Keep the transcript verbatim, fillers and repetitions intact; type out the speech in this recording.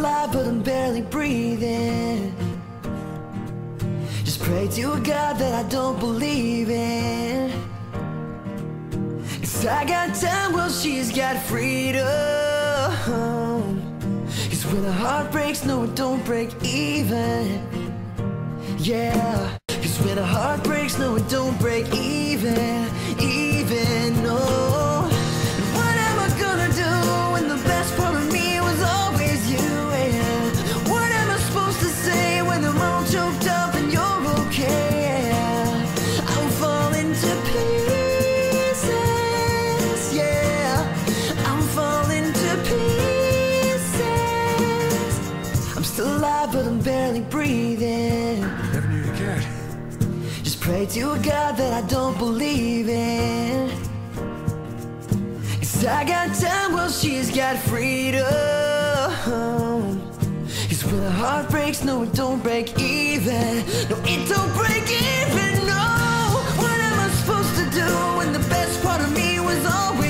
alive, but I'm barely breathing. Just pray to a God that I don't believe in. 'Cause I got time while she's got freedom. 'Cause when a heart breaks, no, it don't break even. Yeah. 'Cause when a heart breaks, no, it don't break even. Even, no. And what am I gonna do when the best part of me was always you? And what am I supposed to say when I'm all choked up and you're okay? Yeah. I'll fall into pieces. Yeah, I'll fall into pieces. I'm still alive, but I'm barely breathing. Never knew you cared. Just pray to a God that I don't believe in. 'Cause I got time while she's got freedom. 'Cause when a heart breaks, no, it don't break even. No, it don't break even, no. What am I supposed to do when the best part of me was always